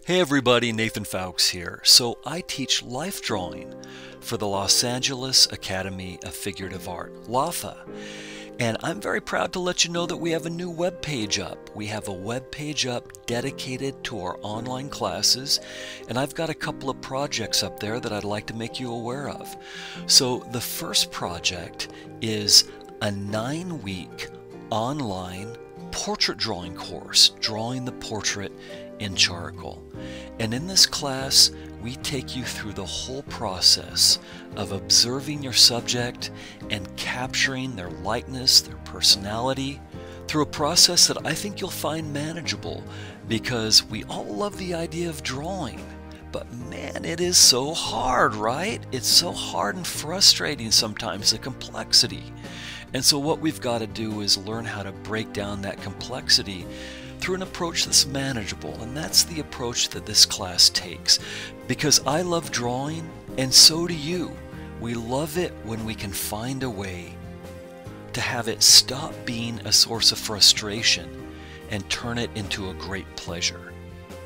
Hey everybody, Nathan Fowkes here. So I teach life drawing for the Los Angeles Academy of Figurative Art, LAAFA. And I'm very proud to let you know that we have a new web page up. We have a web page up dedicated to our online classes, and I've got a couple of projects up there that I'd like to make you aware of. So the first project is a 9-week online portrait drawing course, drawing the portrait in charcoal. And in this class, we take you through the whole process of observing your subject and capturing their likeness, their personality, through a process that I think you'll find manageable, because we all love the idea of drawing. But man, it is so hard, right? It's so hard and frustrating sometimes, the complexity. And so what we've got to do is learn how to break down that complexity through an approach that's manageable. And that's the approach that this class takes. Because I love drawing, and so do you. We love it when we can find a way to have it stop being a source of frustration and turn it into a great pleasure.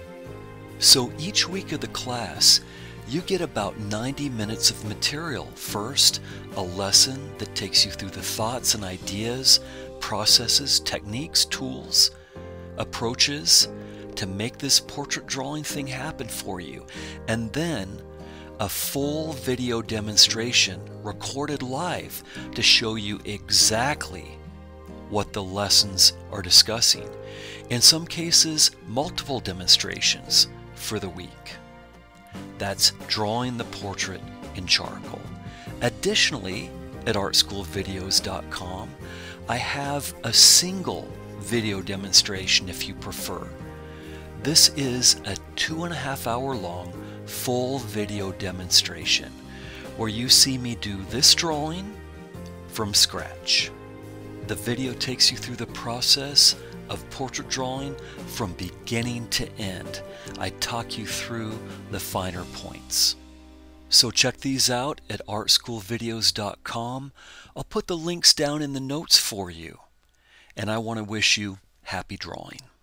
So each week of the class, you get about 90 minutes of material. First, a lesson that takes you through the thoughts and ideas, processes, techniques, tools, approaches to make this portrait drawing thing happen for you. And then a full video demonstration recorded live to show you exactly what the lessons are discussing. In some cases, multiple demonstrations for the week. That's drawing the portrait in charcoal. Additionally, at artschoolvideos.com, I have a single video demonstration if you prefer. This is a 2.5-hour long full video demonstration where you see me do this drawing from scratch. The video takes you through the process of portrait drawing from beginning to end. I talk you through the finer points. So check these out at artschoolvideos.com. I'll put the links down in the notes for you. And I want to wish you happy drawing.